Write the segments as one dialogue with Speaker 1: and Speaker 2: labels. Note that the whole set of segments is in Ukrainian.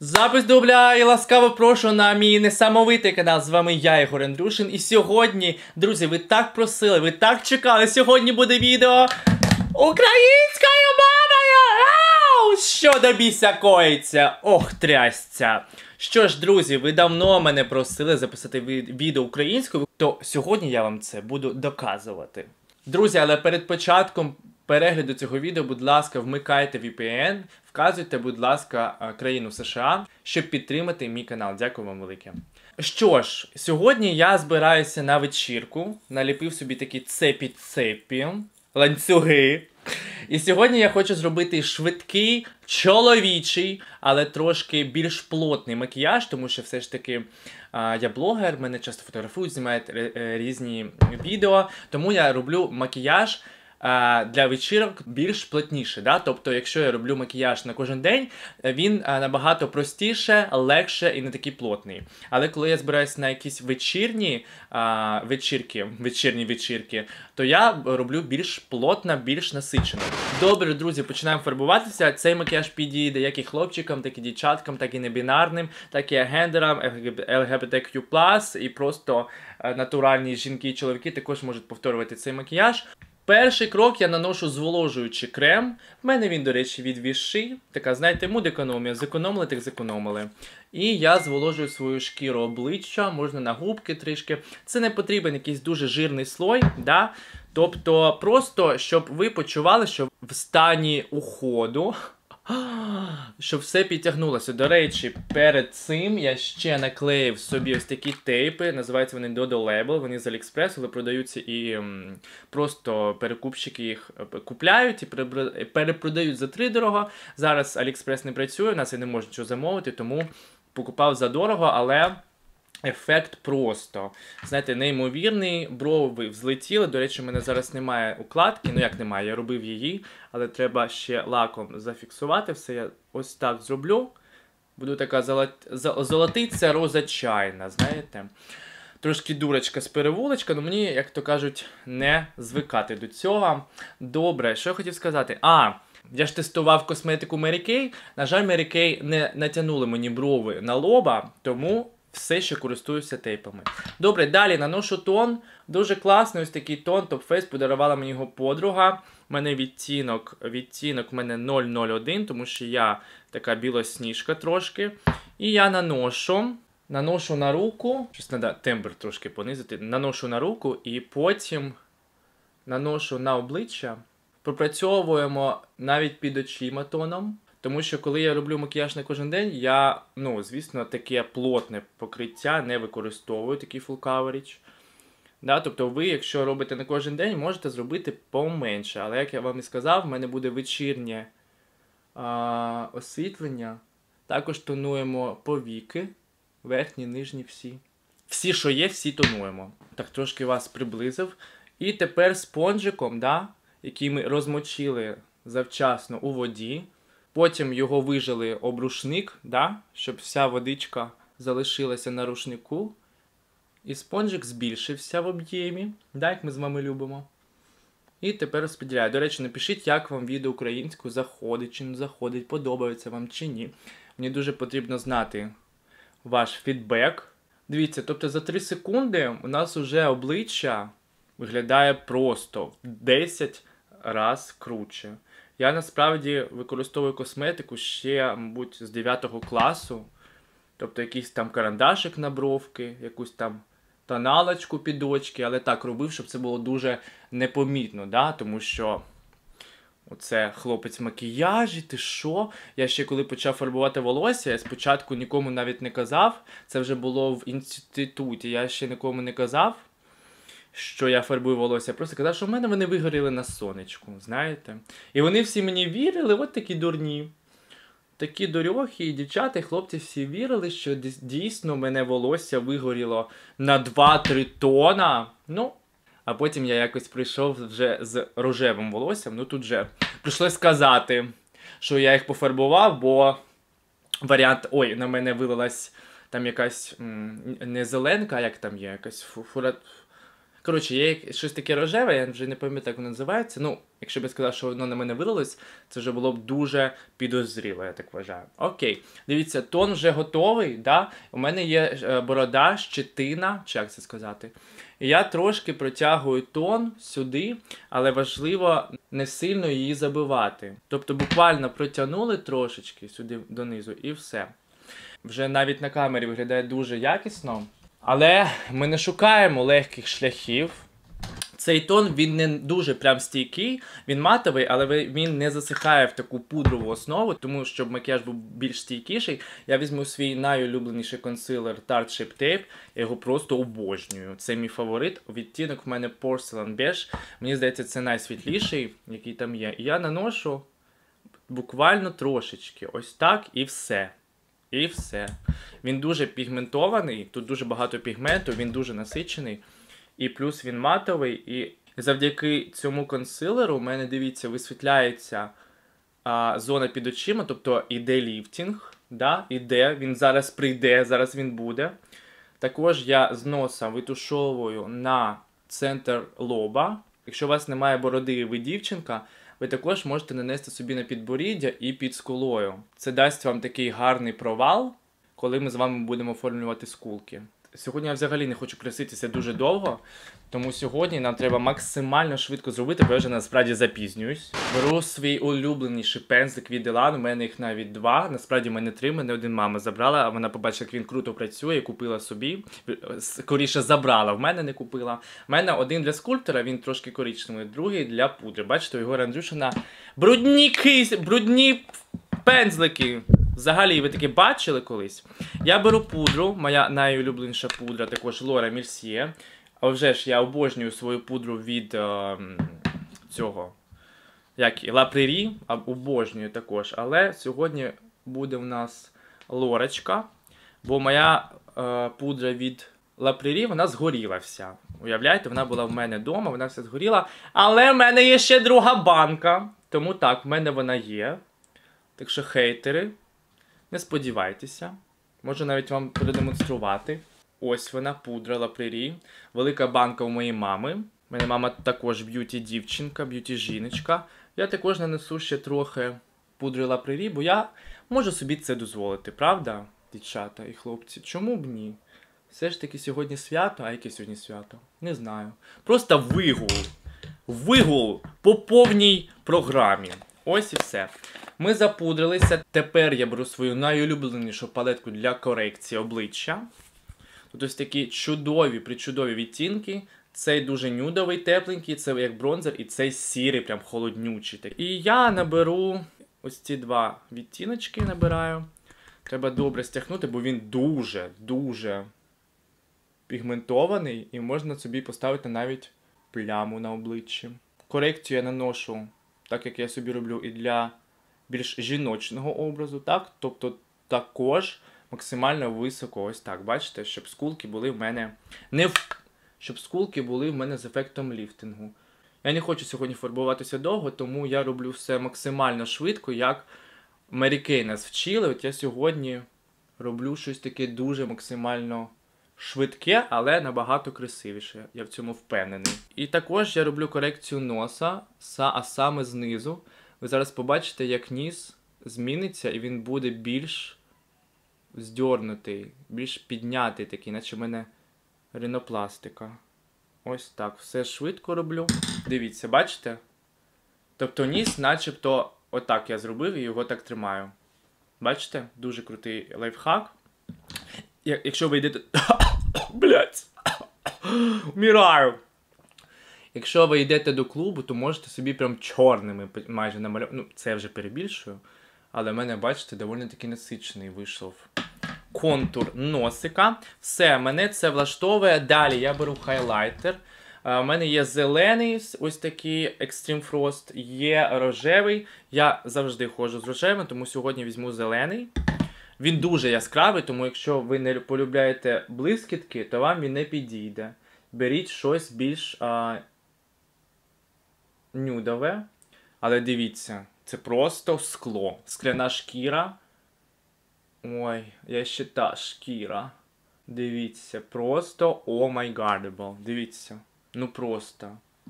Speaker 1: Запис дубля і ласкаво прошу на мій несамовитий канал. З вами я, Ігор Андрюшин. І сьогодні, друзі, ви так просили, ви так чекали. Сьогодні буде відео українською мовою! Ау! Що до біса коїться? Ох, трясця. Що ж, друзі, ви давно мене просили записати відео українською, то сьогодні я вам це буду доказувати. Друзі, але перед початком перегляду цього відео, будь ласка, вмикайте VPN, вказуйте, будь ласка, країну США, щоб підтримати мій канал. Дякую вам велике. Що ж, сьогодні я збираюся на вечірку, наліпив собі такі цепі-цепі, ланцюги. І сьогодні я хочу зробити швидкий, чоловічий, але трошки більш плотний макіяж, тому що все ж таки я блогер, мене часто фотографують, знімають різні відео, тому я роблю макіяж для вечірок більш плотніше. Да? Тобто, якщо я роблю макіяж на кожен день, він набагато простіше, легше і не такий плотний. Але коли я збираюся на якісь вечірні вечірки, то я роблю більш плотно, більш насичено. Добре, друзі, починаємо фарбуватися. Цей макіяж підійде як і хлопчикам, так і дівчаткам, так і небінарним, так і агендерам, LGBTQ+, і просто натуральні жінки і чоловіки також можуть повторювати цей макіяж. Перший крок я наношу зволожуючий крем. В мене він, до речі, від Vichy. Така, знаєте, муд-економія. Зекономили, так зекономили. І я зволожую свою шкіру обличчя, можна на губки трішки. Це не потрібен якийсь дуже жирний слой, да? Тобто просто, щоб ви почували, що в стані уходу, щоб все підтягнулося. До речі, перед цим я ще наклеїв собі ось такі тейпи, називаються вони Dodo Label, вони з AliExpress, але продаються і просто перекупщики їх купляють і перепродають за $3. Зараз AliExpress не працює, у нас я не можу нічого замовити, тому покупав за дорого, але ефект просто, знаєте, неймовірний, брови взлетіли. До речі, у мене зараз немає укладки, ну як немає, я робив її, але треба ще лаком зафіксувати все. Я ось так зроблю. Буду така золотиця роза чайна, знаєте. Трошки дурочка з перевулочка, але мені, як то кажуть, не звикати до цього. Добре, що я хотів сказати? Я ж тестував косметику Mary Kay. На жаль, Mary Kay не натягнули мені брови на лоба, тому все ще користуюся тейпами. Добре, далі наношу тон. Дуже класний ось такий тон. Top Face подарувала мені його подруга. У мене відтінок в мене 001, тому що я така білосніжка трошки. І я наношу на руку. Щось треба тембр трошки понизити. Наношу на руку і потім наношу на обличчя. Пропрацьовуємо навіть під очима тоном. Тому що коли я роблю макіяж на кожен день, я, звісно, таке плотне покриття не використовую, такий full coverage. Да? Тобто ви, якщо робите на кожен день, можете зробити поменше. Але, як я вам і сказав, в мене буде вечірнє освітлення. Також тонуємо повіки, верхні, нижні всі. Всі, що є, всі тонуємо. Так, трошки вас приблизив. І тепер спонжиком, да, який ми розмочили завчасно у воді. Потім його вижали об рушник, да, щоб вся водичка залишилася на рушнику. І спонжик збільшився в об'ємі, да, як ми з вами любимо. І тепер розподіляю. До речі, напишіть, як вам відео українською заходить чи не заходить, подобається вам чи ні. Мені дуже потрібно знати ваш фідбек. Дивіться, тобто за 3 секунди у нас вже обличчя виглядає просто в 10 разів круче. Я насправді використовую косметику ще, мабуть, з 9 класу. Тобто якийсь там карандашик на бровки, якусь там тоналочку під очки, але так робив, щоб це було дуже непомітно, да? Тому що оце хлопець в макіяжі, ти що? Я ще коли почав фарбувати волосся, я спочатку нікому навіть не казав, це вже було в інституті, я ще нікому не казав, що я фарбую волосся, я просто казав, що в мене вони вигоріли на сонечку, знаєте. І вони всі мені вірили, от такі дурні. Такі дурьохи, і дівчата, і хлопці всі вірили, що дійсно в мене волосся вигоріло на 2-3 тона. А потім я якось прийшов вже з рожевим волоссям, тут вже прийшлось сказати, що я їх пофарбував, бо варіант, на мене вилилась там якась не зеленка, а як там є, якась Коротше, є щось таке рожеве, я вже не пам'ятаю, як воно називається. Ну, якщо б я сказав, що воно на мене вилилось, це вже було б дуже підозріло, я так вважаю. Окей, дивіться, тон вже готовий, да? У мене є борода, щетина, чи як це сказати. І я трошки протягую тон сюди, але важливо не сильно її забивати. Тобто буквально протягнули трошечки сюди донизу і все. Вже навіть на камері виглядає дуже якісно. Але ми не шукаємо легких шляхів. Цей тон, він не дуже прям стійкий, він матовий, але він не засихає в таку пудрову основу, тому щоб макіяж був більш стійкіший, я візьму свій найулюбленіший консилер Tarte Shape Tape, я його просто обожнюю. Це мій фаворит, відтінок в мене Porcelain Beige, мені здається, це найсвітліший, який там є. І я наношу буквально трошечки, ось так і все. І все. Він дуже пігментований, тут дуже багато пігменту, він дуже насичений. І плюс він матовий. І завдяки цьому консилеру у мене, дивіться, висвітляється зона під очима, тобто іде ліфтінг, да? Іде, він зараз прийде, зараз він буде. Також я з носа витушовую на центр лоба. Якщо у вас немає бороди і ви дівчинка, ви також можете нанести собі на підборіддя і під скулою. Це дасть вам такий гарний провал, коли ми з вами будемо оформлювати скулки. Сьогодні я взагалі не хочу краситися дуже довго, тому сьогодні нам треба максимально швидко зробити, бо я вже насправді запізнююсь. Беру свій улюбленіший пензлик від Elan, у мене їх навіть 2, насправді в мене 3, мене один мама забрала, а вона побачила, як він круто працює, і купила собі. Скоріше забрала, в мене не купила. У мене один для скульптора, він трошки коричневий, другий для пудри. Бачите, у Єгора Андрюшина брудні пензлики. Взагалі, ви таки бачили колись? Я беру пудру, моя найулюбленіша пудра, також Laura Mercier. А вже ж я обожнюю свою пудру від цього, як і La Prairie, обожнюю також. Але сьогодні буде в нас Лорочка, бо моя пудра від La Prairie, вона згоріла вся. Уявляєте, вона була в мене вдома, вона вся згоріла. Але в мене є ще друга банка, тому так, в мене вона є. Так що хейтери, не сподівайтеся. Можу навіть вам продемонструвати. Ось вона, пудра La Prairie. Велика банка у моєї мами. У мене мама також б'юті-дівчинка, б'юті-жіночка. Я також нанесу ще трохи пудри La Prairie, бо я можу собі це дозволити, правда, дівчата і хлопці? Чому б ні? Все ж таки сьогодні свято, а яке сьогодні свято? Не знаю. Просто вигул. Вигул по повній програмі. Ось і все. Ми запудрилися. Тепер я беру свою найулюбленішу палетку для корекції обличчя. Тут ось такі причудові відтінки. Цей дуже нюдовий, тепленький, це як бронзер, і цей сірий, прям холоднючий. І я наберу ось ці 2 відтіночки набираю. Треба добре стягнути, бо він дуже пігментований, і можна собі поставити навіть пляму на обличчі. Корекцію я наношу, так як я собі роблю, і для більш жіночного образу, так? Тобто також максимально високо, ось так, бачите, щоб скулки були в мене щоб скулки були в мене з ефектом ліфтингу. Я не хочу сьогодні фарбуватися довго, тому я роблю все максимально швидко, як Mary Kay нас вчили. От я сьогодні роблю щось таке дуже максимально швидке, але набагато красивіше. Я в цьому впевнений. І також я роблю корекцію носа, а саме знизу. Ви зараз побачите, як ніс зміниться, і він буде більш здьорнутий, більш піднятий такий, наче в мене ринопластика. Ось так, все швидко роблю. Дивіться, бачите? Тобто ніс начебто отак я зробив і його так тримаю. Бачите? Дуже крутий лайфхак. Якщо ви йдете... Блять! Вмираю! Якщо ви йдете до клубу, то можете собі прям чорними майже намалювати. Ну, це я вже перебільшую. Але в мене, бачите, доволі таки насичений вийшов контур носика. Все, мене це влаштовує. Далі я беру хайлайтер. У мене є зелений, ось такий Extreme Frost, є рожевий. Я завжди ходжу з рожевим, тому сьогодні візьму зелений. Він дуже яскравий, тому якщо ви не полюбляєте блискітки, то вам він не підійде. Беріть щось більш нюдове. Але дивіться, це просто скло. Скляна шкіра. Ой, я ще та шкіра. Дивіться, просто о май гадебл. Дивіться. Ну просто.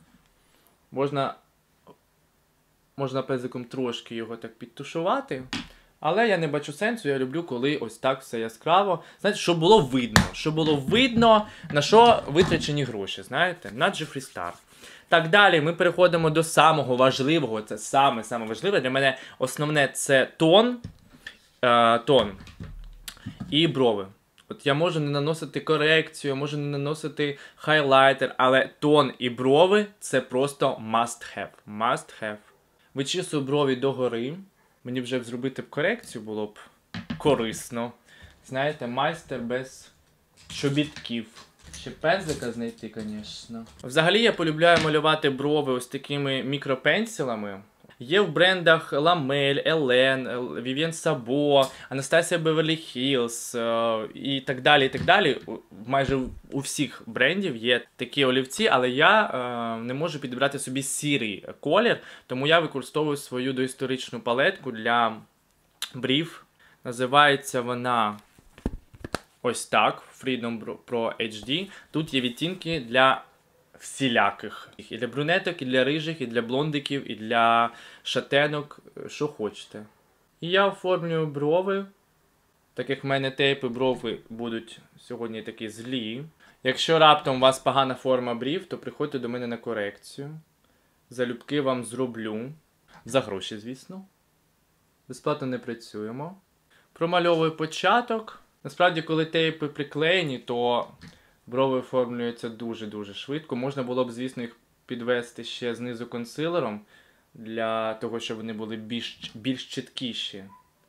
Speaker 1: Можна пензиком трошки його так підтушувати. Але я не бачу сенсу, я люблю, коли ось так все яскраво. Знаєте, щоб було видно, на що витрачені гроші, знаєте, на Jeffree Star. Так, далі ми переходимо до самого важливого, це саме важливе. Для мене основне це тон і брови. От я можу не наносити корекцію, я можу не наносити хайлайтер, але тон і брови це просто must have. Must have. Вичісую брові догори. Мені вже зробити корекцію було б корисно. Знаєте, майстер без чобітків. Ще пензлика знайти, звісно. Взагалі я полюбляю малювати брови ось такими мікропенсилами. Є в брендах Lamel, Ellen, Vivienne Sabo, Anastasia Beverly Hills і так далі, і так далі. Майже у всіх брендів є такі олівці, але я не можу підібрати собі сірий колір, тому я використовую свою доісторичну палетку для брів. Називається вона ось так, Freedom Pro HD. Тут є відтінки для всіляких. І для брюнеток, і для рижих, і для блондиків, і для шатенок, що хочете. І я оформлюю брови. Так як в мене тейпи брови будуть сьогодні такі злі. Якщо раптом у вас погана форма брів, то приходьте до мене на корекцію. Залюбки вам зроблю. За гроші, звісно. Безплатно не працюємо. Промальовую початок. Насправді, коли тейпи приклеєні, то брови оформлюються дуже-дуже швидко. Можна було б, звісно, їх підвести ще знизу консилером, для того, щоб вони були більш чіткіші.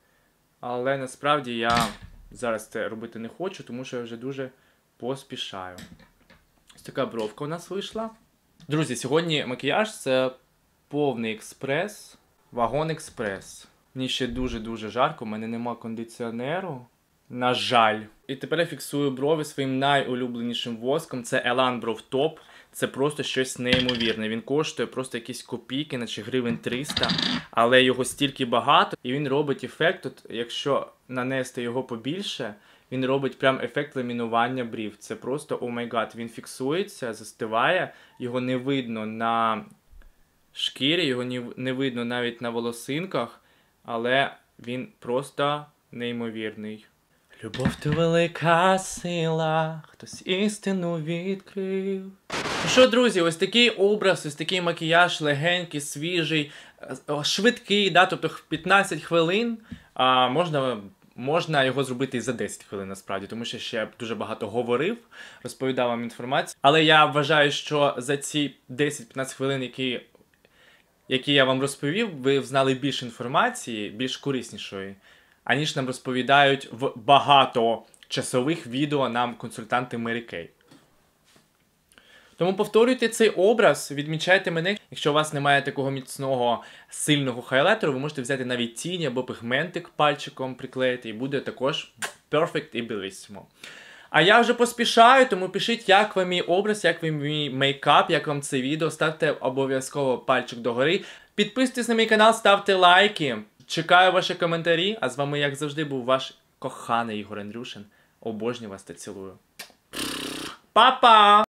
Speaker 1: Але насправді я зараз це робити не хочу, тому що я вже дуже поспішаю. Ось така бровка у нас вийшла. Друзі, сьогодні макіяж – це повний експрес, вагон-експрес. Мені ще дуже-дуже жарко, у мене нема кондиціонеру. На жаль. І тепер я фіксую брови своїм найулюбленішим воском. Це Elan Brow Top. Це просто щось неймовірне. Він коштує просто якісь копійки, наче гривень 300. Але його стільки багато. І він робить ефект, от, якщо нанести його побільше, він робить прям ефект ламінування брів. Це просто, о май гад, він фіксується, застиває. Його не видно на шкірі, його не видно навіть на волосинках. Але він просто неймовірний. Любов то велика сила, хтось істину відкрив. Ну що, друзі, ось такий образ, ось такий макіяж легенький, свіжий, швидкий, да, тобто 15 хвилин. Можна його зробити і за 10 хвилин, насправді, тому що ще дуже багато говорив, розповідав вам інформацію. Але я вважаю, що за ці 10-15 хвилин, які я вам розповів, ви знали більше інформації, більш кориснішої, аніж нам розповідають в багаточасових відео нам консультанти Mary Kay. Тому повторюйте цей образ, відмічайте мене. Якщо у вас немає такого міцного, сильного хайлайтеру, ви можете взяти навіть тінь або пігментик пальчиком приклеїти, і буде також perfect і bellissimo. А я вже поспішаю, тому пишіть, як вам мій образ, як вам мій мейкап, як вам це відео. Ставте обов'язково пальчик догори. Підписуйтесь на мій канал, ставте лайки. Чекаю ваші коментарі, а з вами, як завжди, був ваш коханий Ігор Андрюшин. Обожнюю вас та цілую. Па-па!